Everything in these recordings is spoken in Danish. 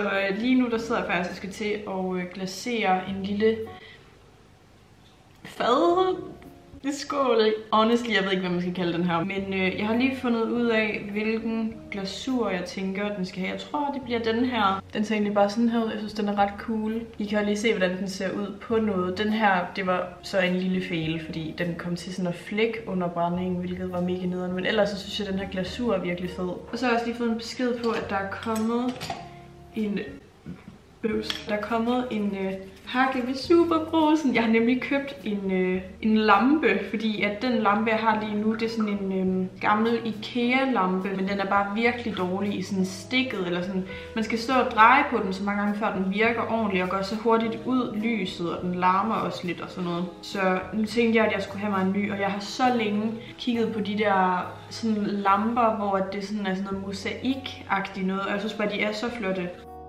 lige nu der sidder jeg faktisk og skal til at glasere en lille fad. Skål. Honestly, jeg ved ikke, hvad man skal kalde den her. Men jeg har lige fundet ud af, hvilken glasur jeg tænker, den skal have. Jeg tror, det bliver den her. Den ser egentlig bare sådan her ud. Jeg synes, den er ret cool. I kan lige se, hvordan den ser ud på noget. Den her, det var så en lille fejl, fordi den kom til sådan at flække under brændingen, hvilket var mega nederen. Men ellers så synes jeg, at den her glasur er virkelig fed. Og så har jeg også lige fået en besked på, at der er kommet en pakke ved Superbrugsen. Jeg har nemlig købt en lampe, fordi at den lampe, jeg har lige nu, det er sådan en gammel IKEA-lampe, men den er bare virkelig dårlig i sådan stikket, eller sådan. Man skal stå og dreje på den så mange gange, før den virker ordentligt, og går så hurtigt ud lyset, og den larmer også lidt og sådan noget. Så nu tænkte jeg, at jeg skulle have mig en ny, og jeg har så længe kigget på de der sådan lamper, hvor det sådan er sådan noget mosaik-agtigt noget, og jeg synes bare, de er så flotte.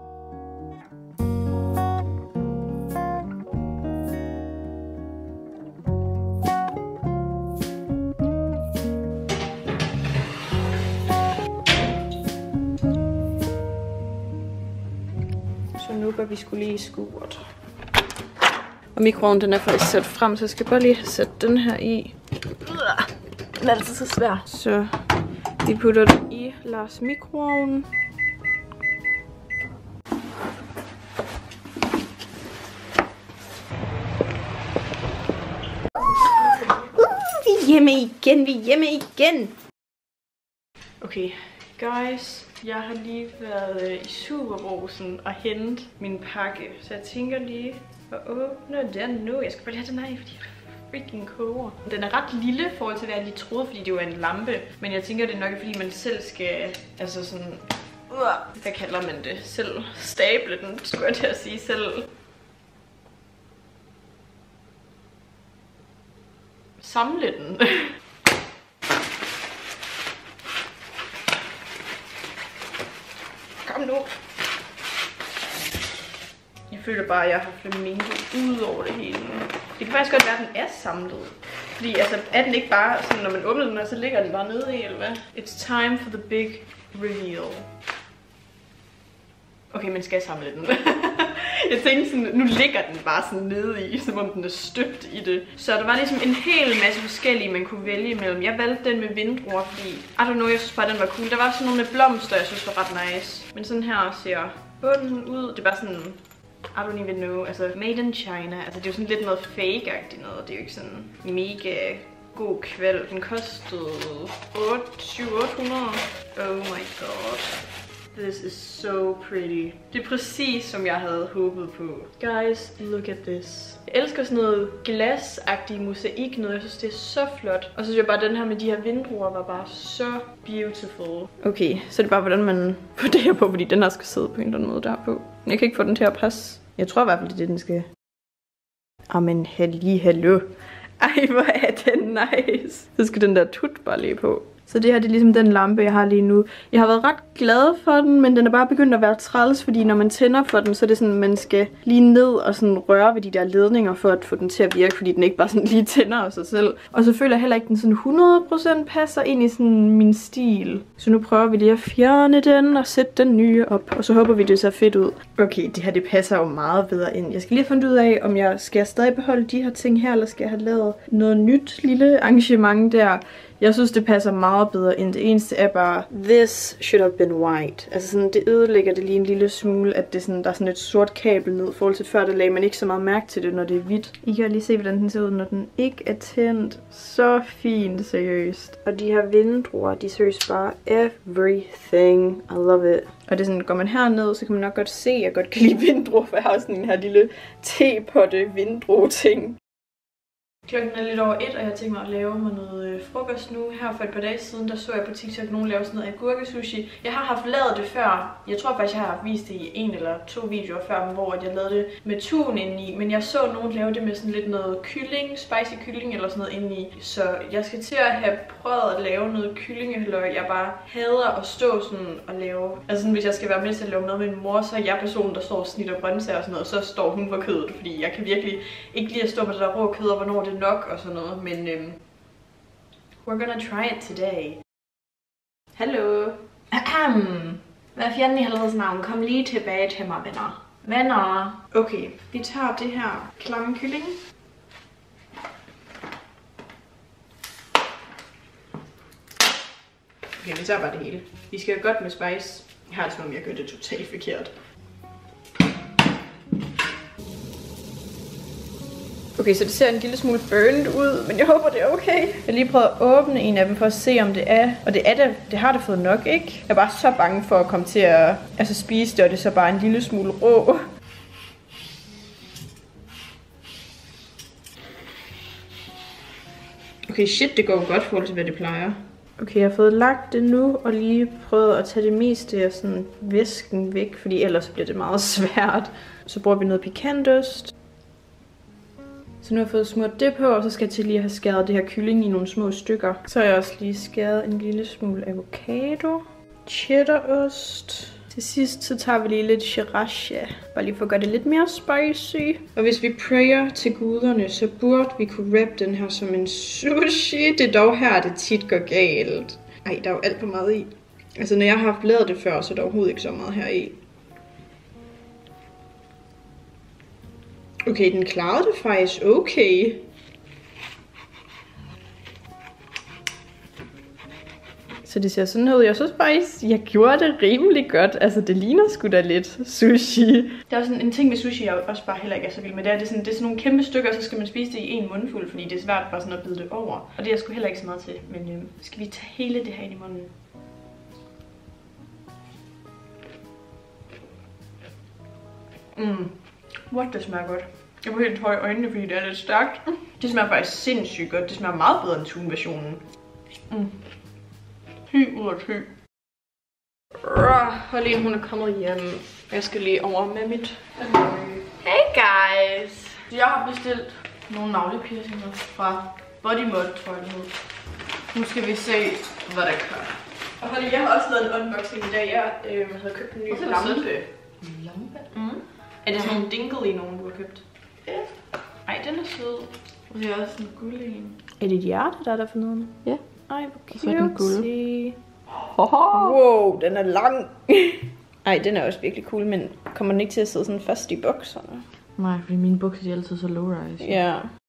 Nu går vi skulle lige i skuret. Og mikroovnen den er faktisk sat frem, så jeg skal bare lige sætte den her i. Den er altid så svær. Så vi putter den i Lars mikroovn. Vi er hjemme igen. Okay, guys. Jeg har lige været i Superbrugsen og hentet min pakke, så jeg tænker lige at åbne den nu. Jeg skal bare lige have den her i, fordi jeg freaking koger. Den er ret lille i forhold til, hvad jeg lige troede, fordi det var en lampe. Men jeg tænker, det er nok, fordi man selv skal, altså sådan, hvad kalder man det? Selv stable den, skulle jeg til at sige, selv samle den. Kom nu. Jeg føler bare, at jeg har flamingo ud over det hele. Det kan faktisk godt være, at den er samlet. Fordi altså, er den ikke bare sådan, når man åbner den, og så ligger den bare nede i, eller hvad? It's time for the big reveal. Okay, man skal samle den. Jeg tænkte sådan, nu ligger den bare sådan nede i, som om den er støbt i det. Så der var ligesom en hel masse forskellige, man kunne vælge imellem. Jeg valgte den med vindruer, fordi, I don't know, jeg synes bare, den var cool. Der var sådan nogle med blomster, jeg synes var ret nice. Men sådan her ser bunden ud. Det er bare sådan, I don't even know, altså made in China. Altså det er jo sådan lidt noget fake-agtigt noget. Det er jo ikke sådan mega god kvæld. Den kostede 700-800. Oh my god. This is so pretty. Det er præcis som jeg havde håbet på. Guys, look at this. Jeg elsker sådan noget glasagtig mosaik noget. Jeg synes det er så flot. Og så synes jeg bare den her med de her vindruer var bare så beautiful. Okay, så er det bare hvordan man får det her på, fordi den her skal sidde på en eller anden måde derpå. Jeg kan ikke få den til at passe. Jeg tror i hvert fald det er det den skal. Amen hallo. Ej hvor er den nice. Så skal den der tut bare lige på. Så det her det er ligesom den lampe, jeg har lige nu. Jeg har været ret glad for den, men den er bare begyndt at være træls, fordi når man tænder for den, så er det sådan, man skal lige ned og sådan røre ved de der ledninger for at få den til at virke, fordi den ikke bare sådan lige tænder af sig selv. Og så føler jeg heller ikke, at den sådan 100% passer ind i sådan min stil. Så nu prøver vi lige at fjerne den og sætte den nye op, og så håber vi, det ser fedt ud. Okay, det her det passer jo meget bedre ind. Jeg skal lige have fundet ud af, om jeg skal stadig beholde de her ting her, eller skal jeg have lavet noget nyt lille arrangement der. Jeg synes, det passer meget bedre ind. Det eneste er bare, this should have been white. Altså sådan, det ødelægger det lige en lille smule, at det sådan, der er sådan et sort kabel ned. I forhold til før, der lagde man ikke så meget mærke til det, når det er hvidt. I kan lige se, hvordan den ser ud, når den ikke er tændt. Så fint, seriøst. Og de her vindruer, de seriøst bare everything. I love it. Og det er sådan, går man herned, så kan man nok godt se, at jeg godt kan lide vindruer, for jeg har sådan en her lille tepotte vindrue-ting. Klokken er lidt over 1, og jeg har tænkt mig at lave mig noget frokost nu. Her for et par dage siden, der så jeg på TikTok nogen lave sådan noget agurkesushi. Jeg har haft lavet det før. Jeg tror faktisk, jeg har vist det i 1 eller 2 videoer før, hvor jeg lavede det med tun indeni. Men jeg så nogen lave det med sådan lidt noget kylling, spicy kylling eller sådan noget indeni. Så jeg skal til at have prøvet at lave noget kyllingehalløj. Jeg bare hader at stå sådan og lave. Altså sådan, hvis jeg skal være med til at lave noget med min mor, så er jeg personen, der står og snitter grøntsager og sådan noget. Og så står hun for kødet, fordi jeg kan virkelig ikke lide at stå på det der rå kød, og hvornår det nok og sådan noget, men we're gonna try it today. Hello. Hvad fjanden i helvedes navn? Kom lige tilbage til mig, venner. Venner. Okay, vi tager det her klamme kylling. Okay, vi tager bare det hele. Vi skal have godt med spice. Jeg har det som om, jeg gør det totalt forkert. Okay, så det ser en lille smule burnt ud, men jeg håber, det er okay. Jeg har lige prøvet at åbne en af dem for at se, om det er. Og det er det. Det har det fået nok, ikke? Jeg er bare så bange for at komme til at spise det, og det er så bare en lille smule rå. Okay, shit, det går godt i forhold til, hvad det plejer. Okay, jeg har fået lagt det nu, og lige prøvet at tage det meste af sådan væsken væk, fordi ellers bliver det meget svært. Så bruger vi noget pikantost. Så nu har jeg fået smurt det på, og så skal jeg til lige have skåret det her kylling i nogle små stykker. Så har jeg også lige skåret en lille smule avocado, cheddarost. Til sidst så tager vi lige lidt sriracha, bare lige for at gøre det lidt mere spicy. Og hvis vi prayer til guderne, så burde vi kunne wrap den her som en sushi. Det er dog her, det tit går galt. Ej, der er jo alt for meget i. Altså når jeg har haft lavet det før, så er der overhovedet ikke så meget her i. Okay, den klarede det faktisk okay. Så det ser sådan ud. Jeg synes faktisk, jeg gjorde det rimelig godt. Altså, det ligner sgu da lidt sushi. Der er sådan en ting med sushi, jeg også bare heller ikke er så vild med. Det er sådan nogle kæmpe stykker, og så skal man spise det i en mundfuld, fordi det er svært bare sådan at bide det over. Og det er jeg sgu heller ikke så meget til. Men skal vi tage hele det her ind i munden? What, det smager godt. Jeg får helt tøj i øjnene, fordi det er lidt stærkt. Det smager faktisk sindssygt godt. Det smager meget bedre end tun-versionen. 10 ud af 10. Holene, hun er kommet hjem. Jeg skal lige over med mit. Hey guys! Jeg har bestilt nogle navlepiercinger fra Body Mod, tror jeg det hed. Nu skal vi se, hvad der kommer. Og fordi jeg har også lavet en unboxing i dag. Jeg havde købt en ny lampe. Lampe? Er det sådan nogle dingle i nogen, du har købt? Ja. Ej, den er sød. Og det er også en guld en. Er det et hjerte, der er der for noget? Ja. Ej, hvor cute. Så er den guld. Wow, den er lang. Ej, den er også virkelig cool, men kommer den ikke til at sidde sådan fast i bukserne? Nej, fordi mine bukser er altid så low-rise. Ja.